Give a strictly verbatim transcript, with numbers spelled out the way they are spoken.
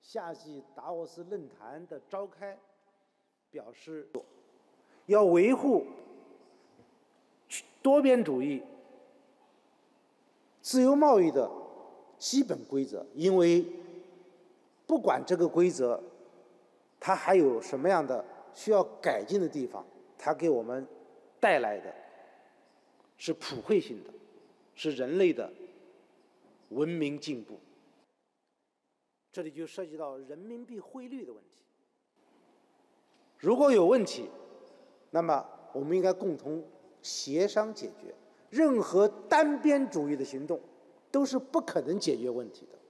夏季达沃斯论坛的召开，表示要维护多边主义、自由贸易的基本规则，因为不管这个规则它还有什么样的需要改进的地方，它给我们带来的是普惠性的，是人类的文明进步。这里就涉及到人民币汇率的问题。如果有问题，那么我们应该共同协商解决。任何单边主义的行动都是不可能解决问题的。